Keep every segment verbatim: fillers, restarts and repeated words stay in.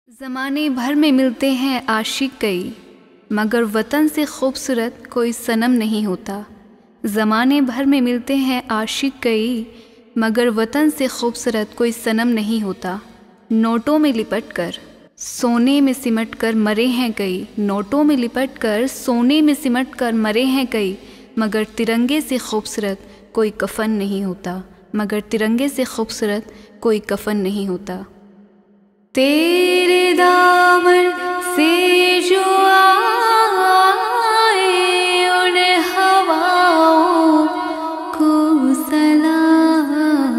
ज़माने भर में मिलते हैं आशिक कई, मगर वतन से खूबसूरत कोई सनम नहीं होता। ज़माने भर में मिलते हैं आशिक कई, मगर वतन से खूबसूरत कोई सनम नहीं होता। नोटों में लिपट कर सोने में सिमट कर मरे हैं कई, नोटों में लिपट कर सोने में सिमट कर मरे हैं कई, मगर तिरंगे से खूबसूरत कोई कफन नहीं होता, मगर तिरंगे से खूबसूरत कोई कफन नहीं होता। तेरे दामन से जो आए उन हवाओं को सलाम,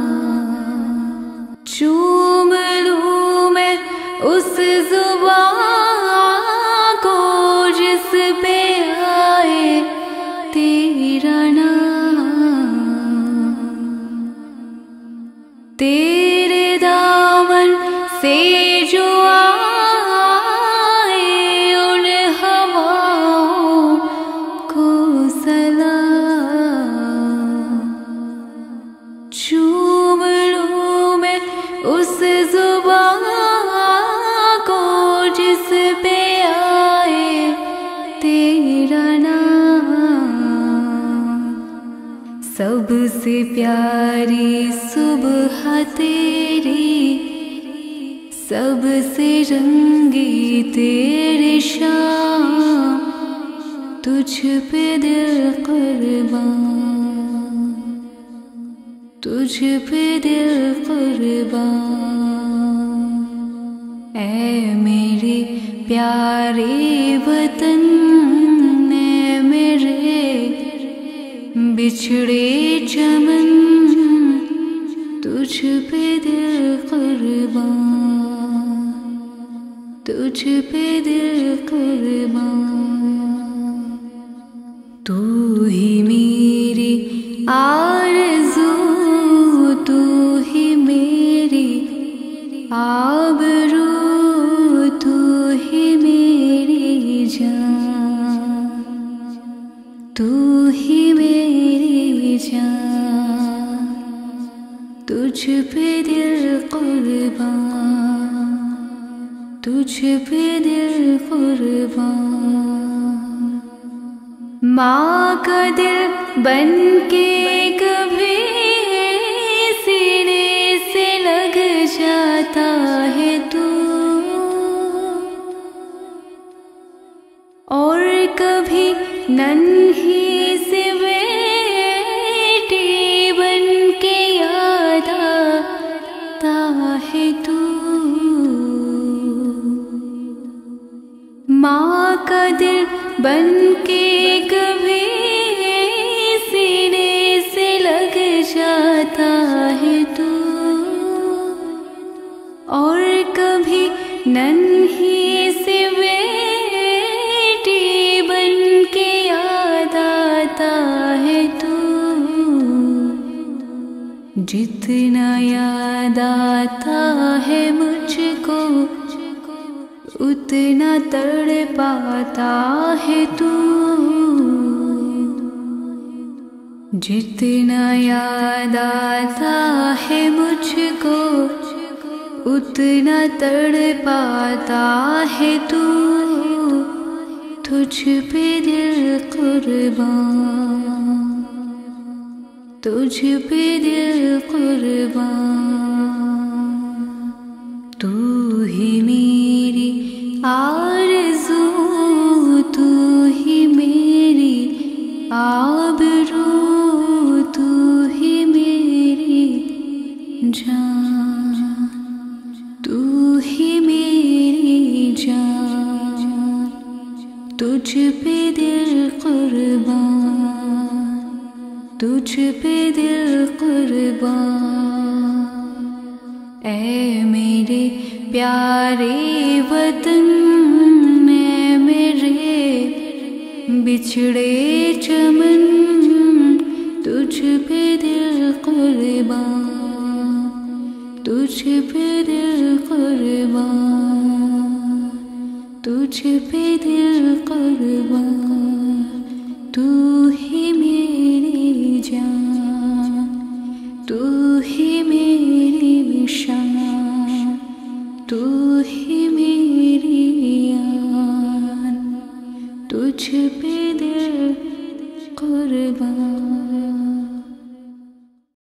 चूम लूं मैं उस जुबां को जिस पे आए तेरा नाम। तेरे दामन से जो आए उन हवाओं को सलाम, चूम लूं मैं उस जुबां को जिस पे आए तेरा नाम। सबसे प्यारी सुबह तेरी, सबसे रंगी तेरी शाम, तुझ पे दिल कुर्बान, तुझ पे दिल कुर्बान। ऐ मेरे प्यारे वतन, ऐ मेरे बिछड़े चमन, तुझ पे दिल कुर्बान, तुझ पे दिल कुर्बान। तू ही मेरी आरज़ू, तू ही मेरी आबरू, तू ही मेरी जान, तू ही मेरी जान। तुझ पे दिल कुर्बान, तुझ पे दिल कुर्बान। माँ का दिल बन के कभी सीने से लग जाता है तू, और कभी नन्ही सी बेटी बन के याद आता है तू। माँ का दिल बन के कभी सीने से लग जाता है तू, और कभी नन्ही सी बेटी बन के याद आता है तू। जितना याद आता है मुझको, उतना तड़पाता है तू। जितना याद आता है मुझको, उतना तड़पाता है तू। तुझ पे दिल कुर्बान, तुझ पे दिल कुर्बान। तू ही मेरी आरज़ू, तू ही मेरी आबरू, तू ही मेरी जान, तू ही मेरी जान। तुझ पे दिल कुर्बान, तुझ पे दिल कुर्बान। ऐ मेरे प्यारे वतन, ऐ मेरे बिछड़े चमन, तुझ पे दिल कुर्बान, तुझ पे दिल कुर्बान, तुझ पे दिल कुर्बान। तू ही मेरी जान, तू ही मेरी शान, तू ही मेरी पे दिल कुर्बान।